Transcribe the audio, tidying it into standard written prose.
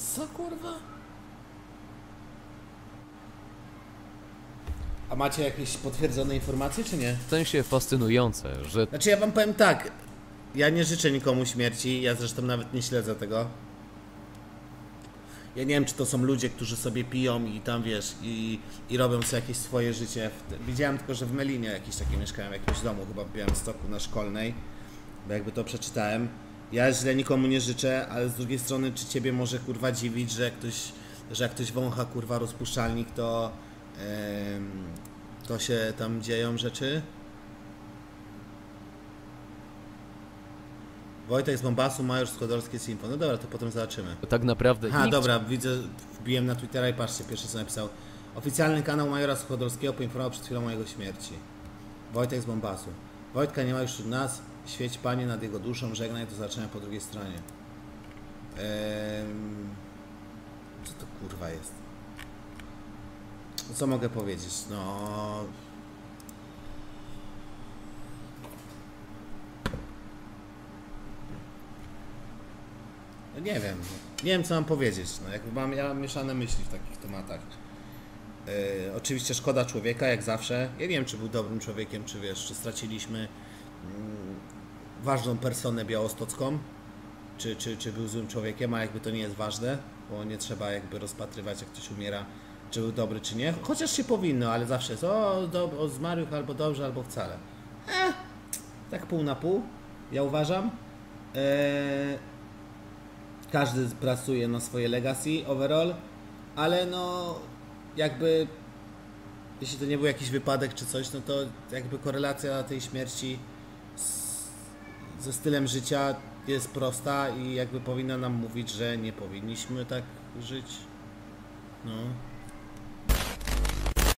Co kurwa? A macie jakieś potwierdzone informacje, czy nie? W sensie fascynujące, że Znaczy ja wam powiem tak, ja nie życzę nikomu śmierci, ja zresztą nawet nie śledzę tego. Ja nie wiem, czy to są ludzie, którzy sobie piją i tam wiesz, i robią sobie jakieś swoje życie. Widziałem tylko, że w Melinie jakieś takie mieszkałem w jakimś domu, chyba w Białymstoku na Szkolnej, bo jakby to przeczytałem. Ja źle nikomu nie życzę, ale z drugiej strony, czy ciebie może kurwa dziwić, że jak ktoś wącha kurwa rozpuszczalnik, to się tam dzieją rzeczy? Wojtek z Bombasu, Major Skłodowski z Info. No dobra, to potem zobaczymy. tak naprawdę Aha, nikt dobra, widzę, wbiłem na Twittera i patrzcie, pierwszy co napisał. Oficjalny kanał Majora Skłodowskiego poinformował przed chwilą o jego śmierci. Wojtek z Bombasu. Wojtka nie ma już wśród nas, świeć Panie nad jego duszą, żegnaj, do zobaczenia po drugiej stronie. Co to kurwa jest? No co mogę powiedzieć? No... No nie wiem. Nie wiem co mam powiedzieć. No, jakby ja mam mieszane myśli w takich tematach. Oczywiście szkoda człowieka, jak zawsze. Ja nie wiem, czy był dobrym człowiekiem, czy wiesz, czy straciliśmy ważną personę białostocką, czy był złym człowiekiem, a jakby to nie jest ważne, bo nie trzeba jakby rozpatrywać, jak ktoś umiera, czy był dobry, czy nie. Chociaż się powinno, ale zawsze jest o zmarłych albo dobrze, albo wcale. Tak pół na pół, ja uważam. Każdy pracuje na swoje legacy overall, ale no jakby jeśli to nie był jakiś wypadek czy coś, no to jakby korelacja tej śmierci ze stylem życia jest prosta i jakby powinna nam mówić, że nie powinniśmy tak żyć. No.